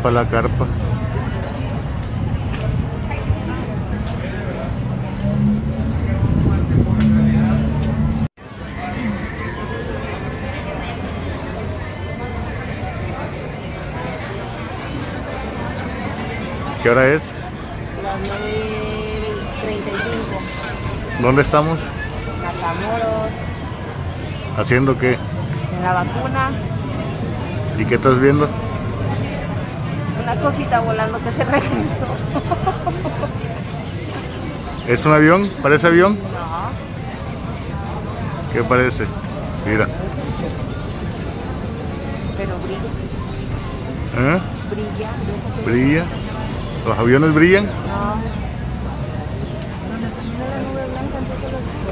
para la carpa. ¿Qué hora es? Las 9:35. ¿Dónde estamos? Matamoros, ¿Haciendo qué? en la vacuna, ¿Y qué estás viendo? una cosita volando que se regresó. ¿Es un avión? ¿Parece avión? No, ¿Qué parece? Mira. pero brilla, ¿Eh? brilla. ¿Brilla? ¿Los aviones brillan? No. No, la nube blanca, entonces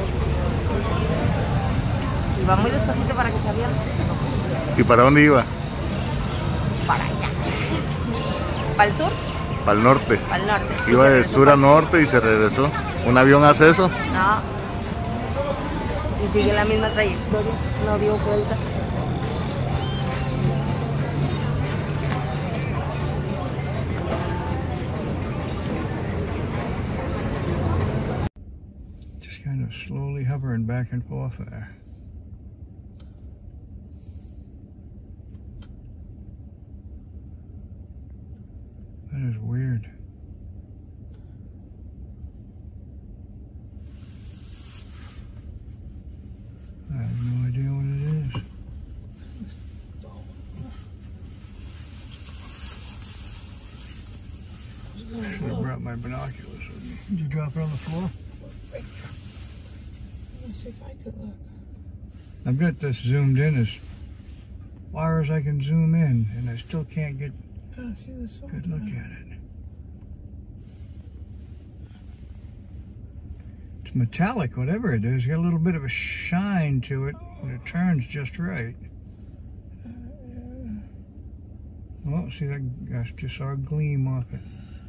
y va muy despacito para que se aviente. ¿Y para dónde iba? Para allá. ¿Para el sur? Para el norte. Para el norte. Iba de sur a norte y se regresó. ¿Un avión hace eso? No. Y sigue la misma trayectoria. No dio vuelta. Just kind of slowly hovering back and forth there. That is weird. I have no idea what it is. Should have brought my binoculars with me. Did you drop it on the floor? Let's see if I could look. I've got this zoomed in as far as I can zoom in, and I still can't get Oh, see this a one? good look at it. It's metallic, whatever it is. It's got a little bit of a shine to it, and it turns just right. Oh, see that? I just saw a gleam off it.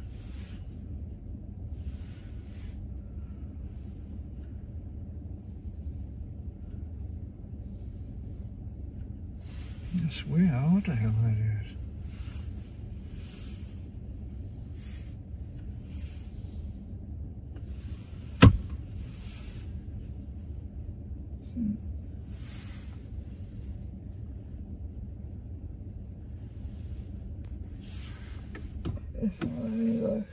I swear, what the hell that is? Let me look.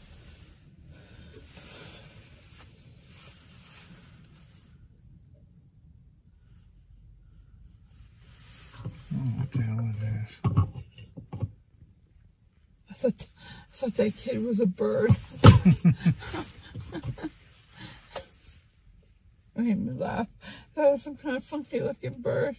Oh, what the hell is this? I thought that kid was a bird. I made me laugh. That was some kind of funky looking bird.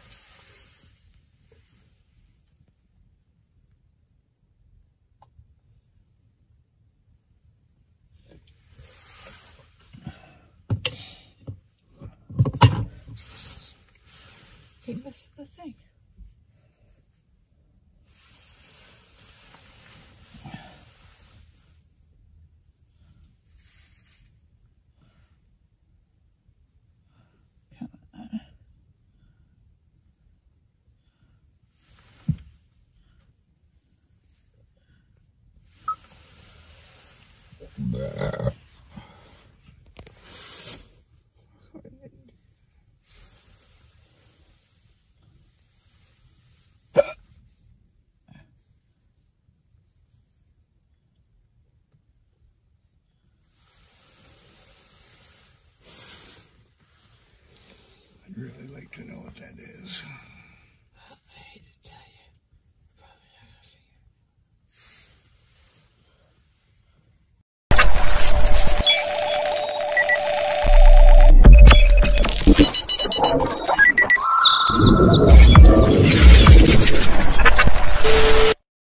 Can't mess with the thing. I'd really like to know what that is.